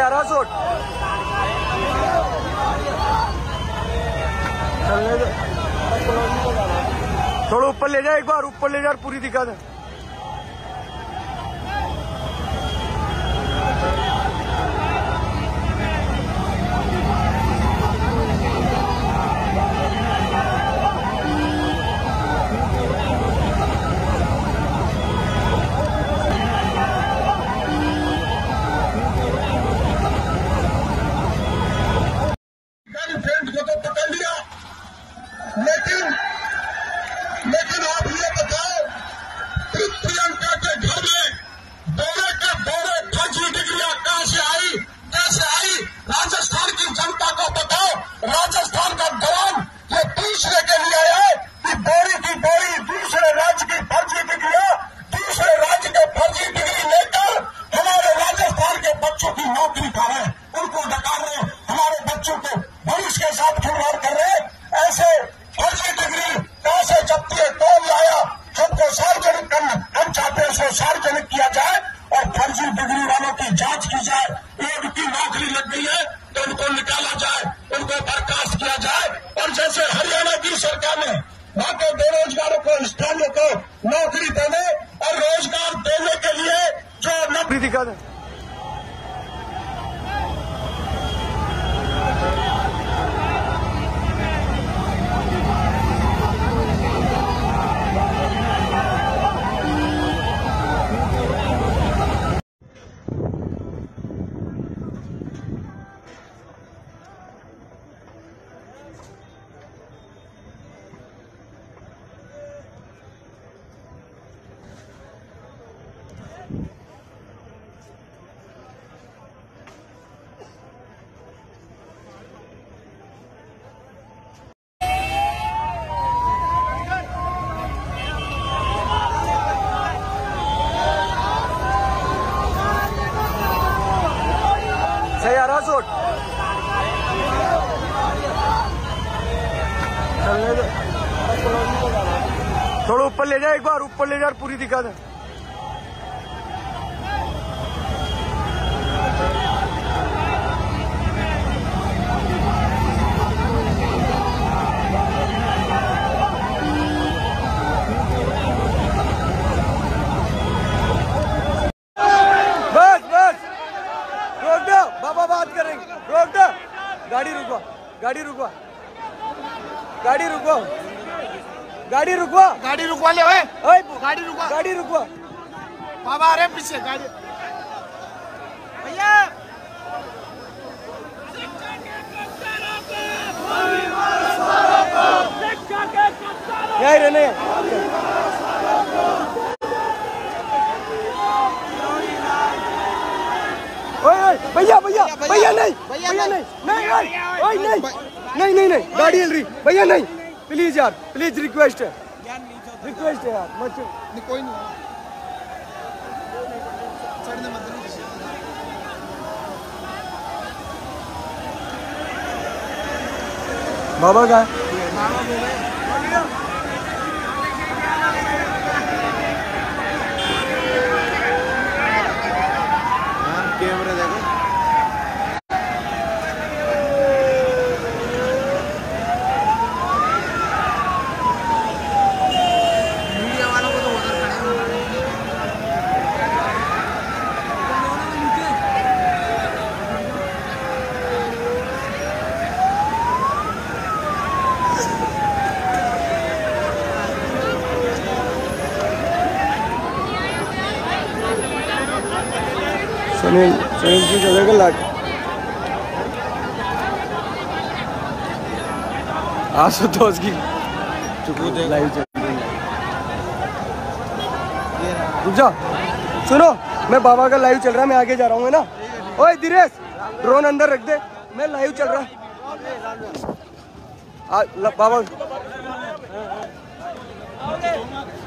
11 suit थोड़ा ऊपर ले जा, एक बार ऊपर ले जा, पूरी दिखा दे। लेकिन आप ये बताओ कि प्रियंका के घर में दौरे के दौरे फर्जी डिग्रियां कहां से आई, कैसे आई? राजस्थान की जनता को बताओ। राजस्थान का गवान ये पूछने के लिए आया कि बोरी की बोरी दूसरे राज्य की फर्जी डिग्रियां, दूसरे राज्य के फर्जी डिग्री लेकर हमारे राजस्थान के बच्चों की नौकरी कर रहे, उनको डका रहे, हमारे बच्चों को भविष्य के साथ खिलवाड़ कर रहे। ऐसे फर्जी डिग्री कहां से जब्ती है, कौन लाया? सबको सार्वजनिक करना हम चाहते हैं, उसको सार्वजनिक किया जाए और फर्जी डिग्री वालों की जांच की जाए। एक की नौकरी लग गई है तो उनको निकाला जाए, उनको बर्खास्त किया जाए। और जैसे हरियाणा की सरकार ने बाकी बेरोजगारों को, स्थानीय को नौकरी देने और रोजगार देने के लिए जो नौकरी दिखा दे। सूट थोड़ा ऊपर ले जा, एक बार ऊपर ले जा, पूरी दिखा दे। बाबा बात करेंगे, रोक दो। गाड़ी रुकवा, गाड़ी रुकवा, गाड़ी रुकवा, गाड़ी रुकवा, गाड़ी रुकवा ले। ओए गाड़ी रुकवा, गाड़ी रुकवा। बाबा अरे पीछे गाड़ी भैया। यही रहने भैया भैया भैया नहीं, भैया नहीं, नहीं नहीं नहीं नहीं नहीं, गाड़ी हिल रही भैया, नहीं प्लीज यार, प्लीज रिक्वेस्ट है, रिक्वेस्ट है यार, मत कोई नहीं चढ़ने मत। बाबा का कैमरा देखो। मीडिया वालों को तो उधर खड़े सुनील जी चलेगा लाट आशुतोष की लाइव चल रही है। रुक जा, सुनो, मैं बाबा का लाइव चल रहा है, मैं आगे जा रहा हूँ ना। ओए दिनेश, ड्रोन अंदर रख दे, मैं लाइव चल रहा बाबा।